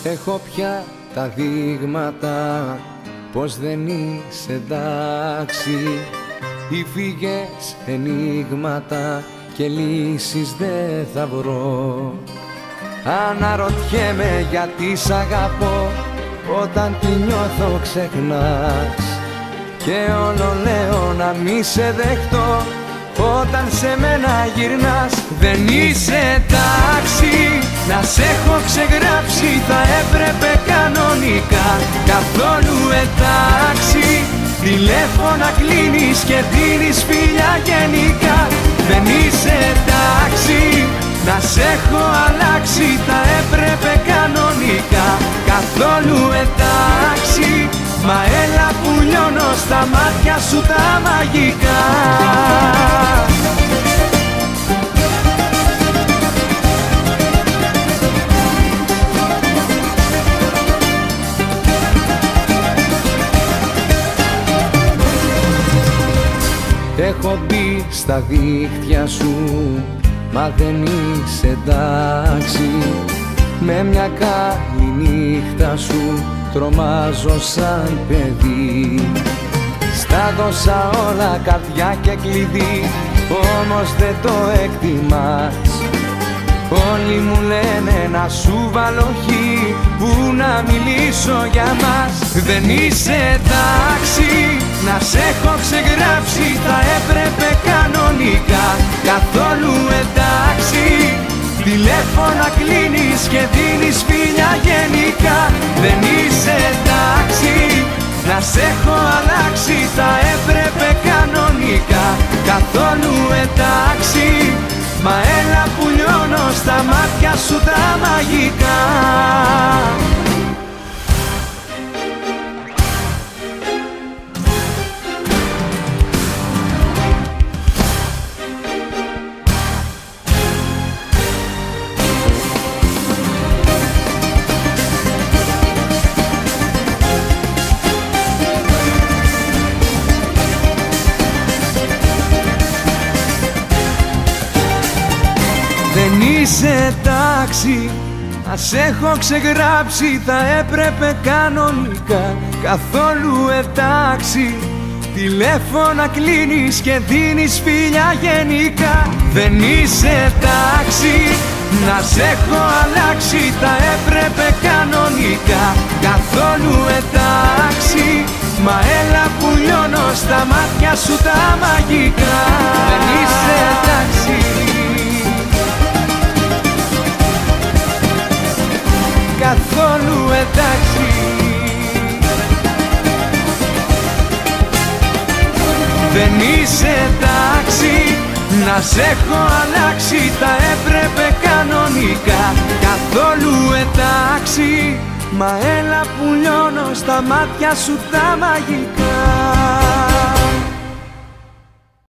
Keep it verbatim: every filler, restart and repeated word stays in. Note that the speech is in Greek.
Έχω πια τα δείγματα πως δεν είσαι εντάξει. Ή φύγες ενίγματα και λύσεις δεν θα βρω. Αναρωτιέμαι γιατί σ' αγαπώ, όταν τη νιώθω ξεχνάς. Και όλο λέω να μη σε δεχτώ, όταν σε μένα γυρνάς. Δεν είσαι εντάξει, να σ' έχω ξεγράψει, θα έπρεπε κανονικά. Καθόλου εντάξει, τηλέφωνα κλείνεις και δίνεις φιλιά γενικά. Δεν είσαι εντάξει, να σ' έχω αλλάξει, θα έπρεπε κανονικά. Καθόλου εντάξει, μα έλα που λιώνω στα μάτια σου τα μαγικά. Έχω μπει στα δίχτυα σου, μα δεν είσαι εντάξει. Με μια καλή νύχτα σου τρομάζω σαν παιδί. Στα δώσα όλα καρδιά και κλειδί, όμως δεν το εκτιμάς. Όλοι μου λένε να σου βάλω χι, που να μιλήσω για μας. Δεν είσαι εντάξει, να σ' έχω ξεγράψει, θα έπρεπε κανονικά. Καθόλου εντάξει, τηλέφωνα κλείνεις και δίνεις φιλιά γενικά. Δεν είσαι εντάξει, να σ' έχω αλλάξει, θα έπρεπε κανονικά. Καθόλου εντάξει, μα έλα που λιώνω στα μάτια σου τα μαγικά. Δεν είσαι εντάξει, να σ' έχω ξεγράψει, θα έπρεπε κανονικά. Καθόλου εντάξει, τηλέφωνα κλείνεις και δίνεις φιλιά γενικά. Δεν είσαι εντάξει, να σ' έχω αλλάξει, θα έπρεπε κανονικά. Καθόλου εντάξει, μα έλα που λιώνω στα μάτια σου τα μαγικά. Δεν είσαι εντάξει, καθόλου εντάξει. Δεν είσαι εντάξει, να σ' έχω αλλάξει, θα έπρεπε κανονικά. Καθόλου εντάξει, μα έλα που λιώνω στα μάτια σου τα μαγικά.